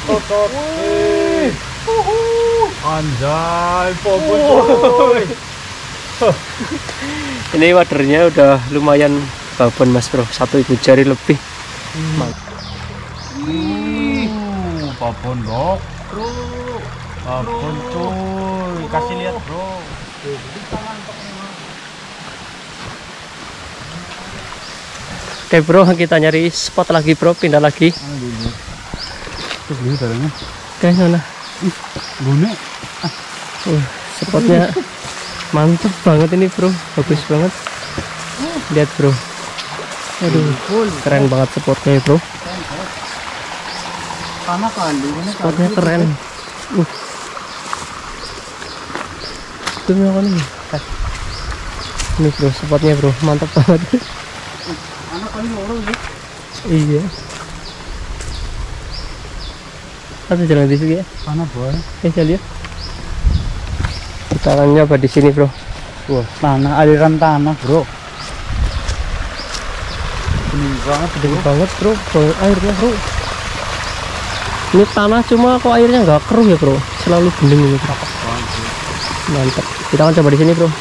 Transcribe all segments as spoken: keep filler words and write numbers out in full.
Totot. Anjay, popon coy. Ini wadernya udah lumayan babon mas bro, satu ibu jari lebih. Hmm. Uh, babon dok, bro. Babon coy, kasih lihat bro. Oke bro, kita nyari spot lagi bro, pindah lagi. Terus gini caranya? Oke sana. Gune. Uh, spotnya mantep banget ini bro, bagus banget. Lihat bro, aduh keren banget spotnya bro. Spotnya keren. Uh, itu apa nih? Ini bro, spotnya bro, mantap banget. Iya. Ada jalan di sini ya? Mana boy? Eh saya lihat. Kita akan nyoba di sini bro. Wah, tanah, aliran tanah bro. Ini banget, Gede banget bro, airnya bro. Ini tanah cuma kok airnya nggak keruh ya bro, selalu bening ini bro. Mantap. Kita akan coba di sini bro.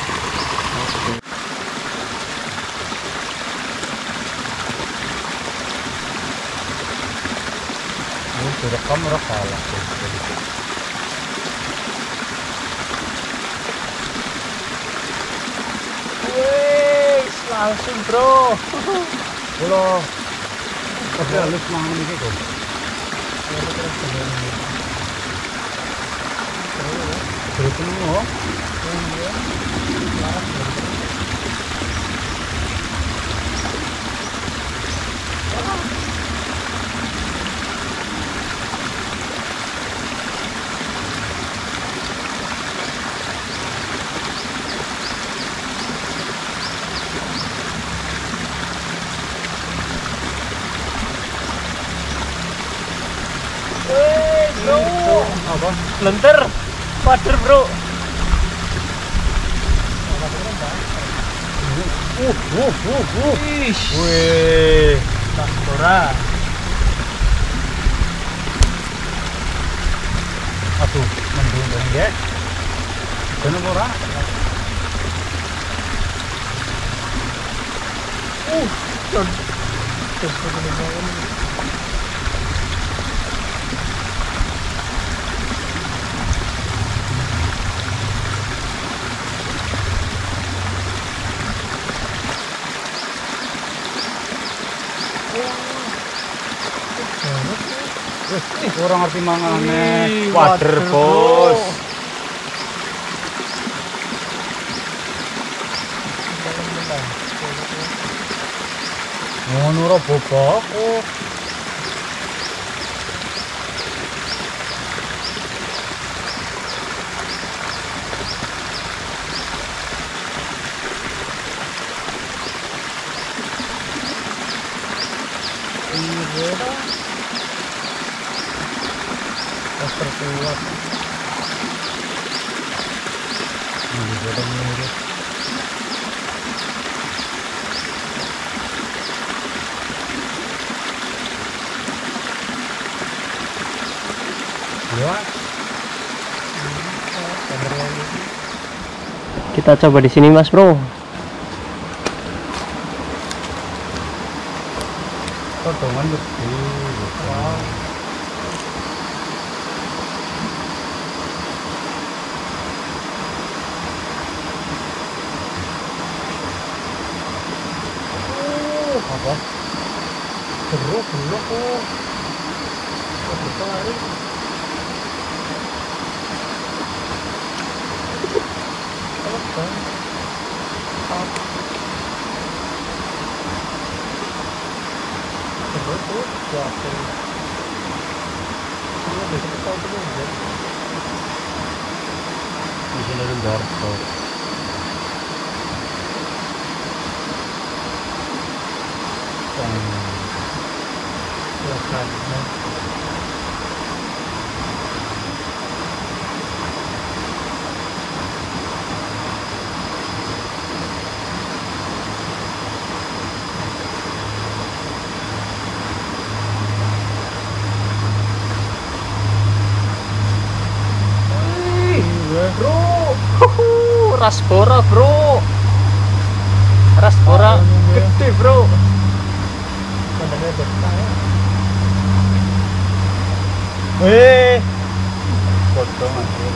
Direkam ora salah. Wes, langsung bro. Halo. Tapi halus mangan iki kok. Terus ngono. Bro, Apa? lenter, wader bro. Uh, uh, uh, uh. Ish, Wih. Pastora. Aduh, mendung banget ya. Bener ora? Uh, John. Orang ngerti mangane. Wih, Wader, wader, bos. bro. Ngono ora bobok. Oh. Terkuat. Ini juga mirip. Ya. Kita coba di sini mas bro. Potongan gede. Wow. Apa? Jeruk, jeruk kok. Berlari. Apa? Apa? Jeruk tuh, jatuh. Ini besok tahu tuh ya. Di sini ada Darto. rasbora bro, rasbora gede bro. Wih, foto masih.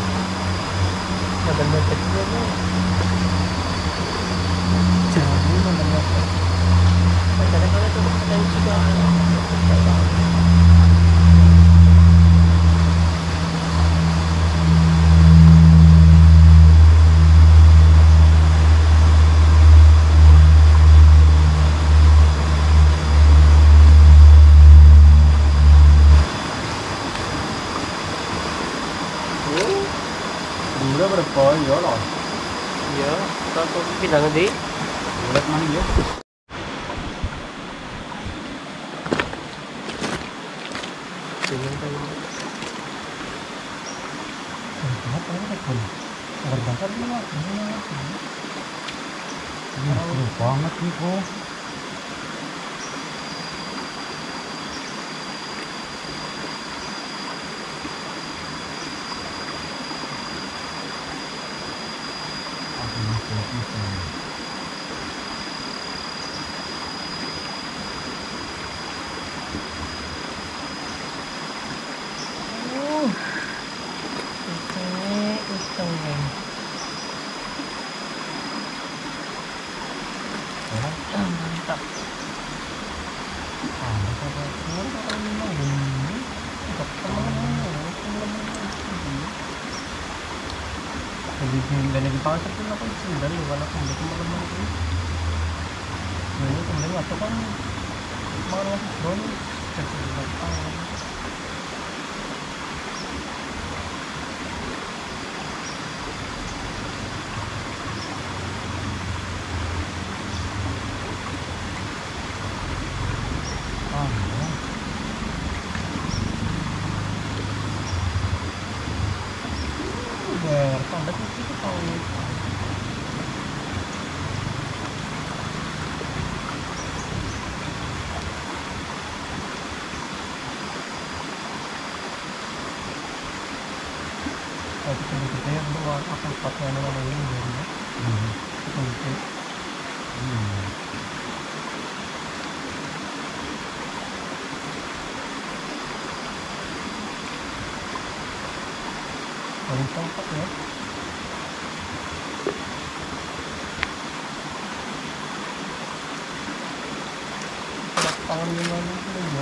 Udah berapa ya loh? Iya, kalau pindah nanti. Lihat mana ya? Banget nih kok. Mantap. Lebih dan lebih panas itu apa sih dari warna kulit teman-teman itu. Ini kemudian waktu kan malah drone jadi apa? Akan spotnya nama ini ya. Paling tempat ya. Tangan gimana itu ya.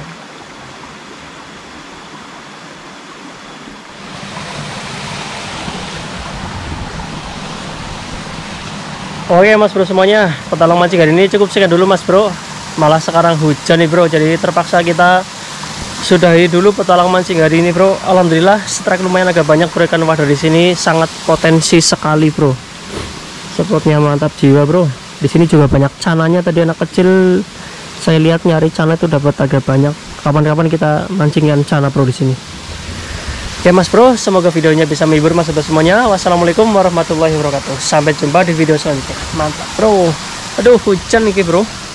Oke mas bro semuanya, petalang mancing hari ini cukup sekian dulu mas bro. Malah sekarang hujan nih bro, jadi terpaksa kita sudahi dulu petalang mancing hari ini bro. Alhamdulillah strike lumayan agak banyak bro, ikan wadah di sini sangat potensi sekali bro. Spotnya mantap jiwa bro. Di sini juga banyak cananya, tadi anak kecil saya lihat nyari cana itu dapat agak banyak. Kapan-kapan kita mancingin cana bro di sini. Oke mas bro, semoga videonya bisa menghibur mas bro semuanya. Wassalamualaikum warahmatullahi wabarakatuh. Sampai jumpa di video selanjutnya. Mantap bro. Aduh hujan nih bro.